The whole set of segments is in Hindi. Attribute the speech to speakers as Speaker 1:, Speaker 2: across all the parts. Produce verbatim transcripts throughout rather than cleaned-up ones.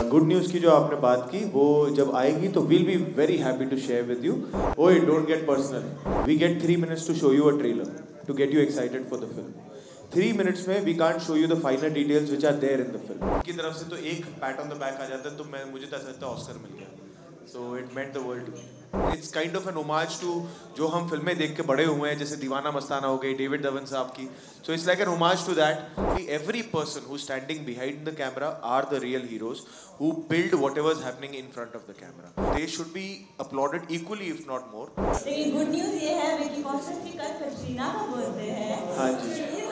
Speaker 1: गुड न्यूज़ की जो आपने बात की वो जब आएगी तो we'll be very happy to share with you. ओए don't get personal. We get three minutes to show you a trailer to get you excited for the film. Three minutes में we can't show you the final details which are there in the film. की तरफ से तो एक पैट ऑन द बैक आ जाता है तो मैं मुझे तो ऐसा लगता है ऑस्कर मिल गया. So it meant the world to me. It's kind of an homage to जो हम फिल्में देख के बड़े हुए हैं, जैसे दीवाना मस्ताना हो गई, डेविड धवन साहब की. So it's like an homage to that. Every person who standing behind the camera are the real heroes who build whatever is happening in front of the camera. They should be applauded equally if not more.
Speaker 2: लेकिन गुड न्यूज़ ये है विकी कौशल की कल कटरीना का बर्थडे है.
Speaker 1: हाँ जी.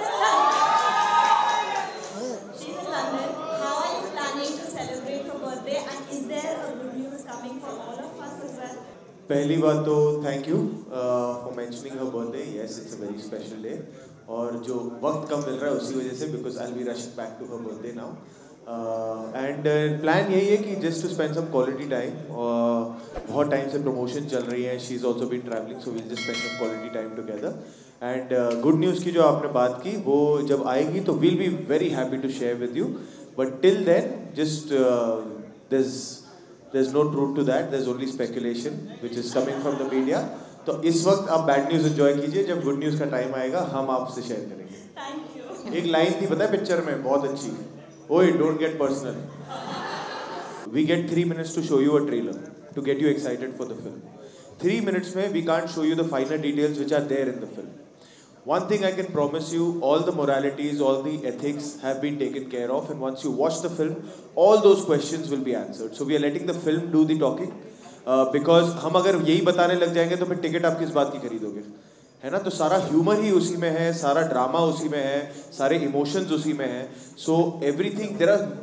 Speaker 2: She's in London. How are you planning to celebrate her birthday? And is there a good news coming for all of us as well?
Speaker 1: पहली बात तो thank you for mentioning her birthday. Yes, it's a very special day. और जो वक्त कम मिल रहा है उसी वजह से, because I will be rushing back to her birthday now. And plan यही है कि just to spend some quality time. बहुत टाइम से प्रमोशन चल रही है. She is also been travelling, so will just spend some quality time together. And good news की जो आपने बात की वो जब आएगी तो we'll be very happy to share with you. But till then just this there's no truth to that. There's only speculation which is coming from the media. तो इस वक्त आप बैड न्यूज़ एंजॉय कीजिए. जब गुड न्यूज़ का टाइम आएगा हम आपसे शेयर करेंगे.
Speaker 2: Thank you.
Speaker 1: एक लाइन थी पता है पिक्चर में, बहुत अच्छी. ओए don't get personal. We get three minutes to show you a trailer to get you excited for the film. Three minutes में we can't show you the final details which are there in the film. One thing I can promise you, all the moralities, all the ethics have been taken care of, and once you watch the film, all those questions will be answered. So we are letting the film do the talking, uh, because हम अगर यही बताने लग जाएंगे तो फिर टिकट आप किस बात की खरीदोगे, है ना. तो सारा ह्यूमर ही उसी में है, सारा ड्रामा उसी में है, सारे इमोशंस उसी में है. So everything, there are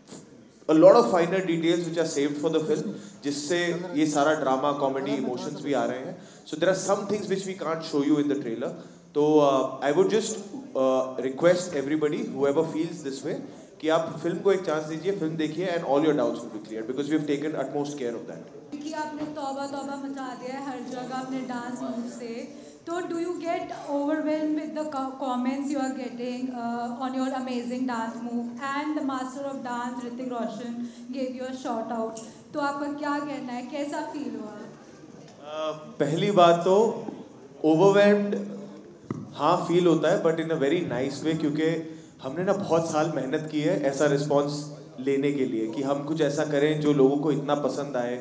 Speaker 1: a lot of finer details which are saved for the film, जिससे ये सारा ड्रामा, कॉमेडी, इमोशंस भी आ रहे हैं. So there are some things which we can't show you in the trailer. तो I would just request everybody whoever feels this way कि आप फिल्म को एक चांस दीजिए, फिल्म देखिए, and all your doubts will be clear because we have taken utmost care of that.
Speaker 3: कि आपने तौबा तौबा मचा दिया है हर जगह अपने डांस मूव से. तो do you get overwhelm with the comments you are getting on your amazing dance move, and the master of dance Hrithik Roshan gave you a shout out. तो आपका क्या कहना है, कैसा फील हुआ?
Speaker 1: uh, पहली बात तो ओवरवेल्म्ड हाँ फील होता है, but in a very nice way, क्योंकि हमने ना बहुत साल मेहनत की है ऐसा रिस्पॉन्स लेने के लिए कि हम कुछ ऐसा करें जो लोगों को इतना पसंद आए,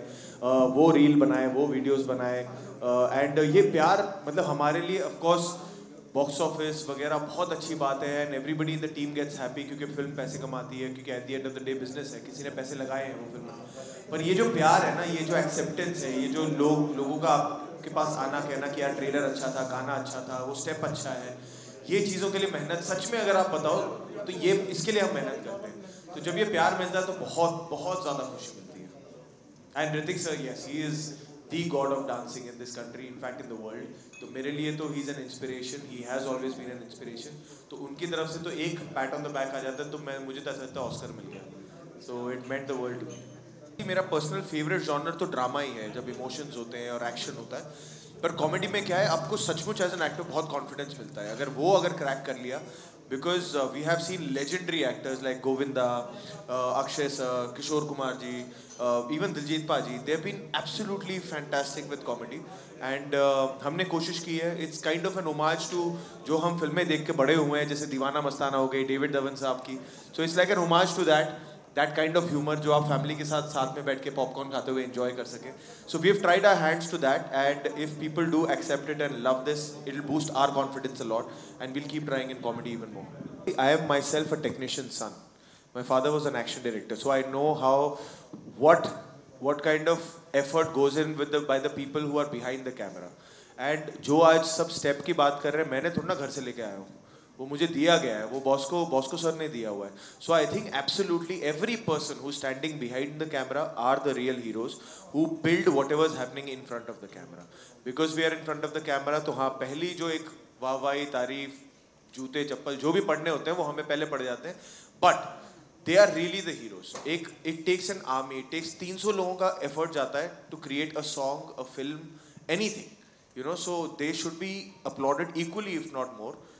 Speaker 1: वो रील बनाए, वो वीडियोस बनाए. एंड ये प्यार मतलब हमारे लिए ऑफ कोर्स बॉक्स ऑफिस वगैरह बहुत अच्छी बात है, and everybody in the team gets happy क्योंकि फिल्म पैसे कमाती है, क्योंकि at the end of the day business है, किसी ने पैसे लगाए हैं वो फिल्म में. पर ये जो प्यार है ना, ये जो एक्सेप्टेंस है, ये जो लोग लोगों का के पास आना, कहना कि यार ट्रेलर अच्छा था, गाना अच्छा था, वो स्टेप अच्छा है, ये चीज़ों के लिए मेहनत सच में अगर आप बताओ तो ये इसके लिए हम मेहनत करते हैं. तो जब ये प्यार मिलता है तो बहुत बहुत ज़्यादा खुशी मिलती है. And Hrithik sir, yes, he is the god of dancing in this country, in fact in the world. तो मेरे लिए तो he is an inspiration, he has always been an inspiration. तो उनकी तरफ से तो एक पैट ऑन द बैक आ जाता है तो मैं मुझे तो ऐसा लगता है ऑस्कर मिल गया. So it meant the world to me. मेरा पर्सनल फेवरेट जॉनर तो ड्रामा ही है, जब इमोशंस होते हैं और एक्शन होता है. पर कॉमेडी में क्या है, आपको सचमुच एज एन एक्टर बहुत कॉन्फिडेंस मिलता है अगर वो अगर क्रैक कर लिया. Because we have seen legendary actors like Govinda, Akshay sir, Kishore Kumar ji, even Diljit paaji, they have been absolutely fantastic with comedy. And हमने कोशिश की है, it's kind of an homage to जो हम फिल्में देख के बड़े हुए हैं, जैसे दीवाना मस्ताना हो गई, डेविड धवन साहब की. So it's like an homage to that that kind of humor जो आप फैमिली के साथ साथ में बैठ के पॉपकॉर्न खाते हुए एंजॉय कर सकें. So we have tried our hands to that, and if people do accept it and love this, it will boost our confidence a lot, and we'll keep trying in comedy even more. I am myself a technician son. My father was an action director, so I know how what what kind of effort goes in with the by the people who are behind the camera. And जो आज सब स्टेप की बात कर रहे हैं, मैंने थोड़ा ना घर से लेके आया हूँ, वो मुझे दिया गया है, वो बॉस को बॉस को सर ने दिया हुआ है. So I think absolutely every person who standing behind the camera are the real heroes who build whatever is happening in front of the camera. Because we are in front of the camera, तो हाँ पहली जो एक वाहवाही, तारीफ, जूते चप्पल जो भी पढ़ने होते हैं वो हमें पहले पड़ जाते हैं, but they are really the heroes. एक it takes an army, it takes तीन सौ लोगों का एफर्ट जाता है to create a song, a film, anything, you know. So they should be applauded equally if not more.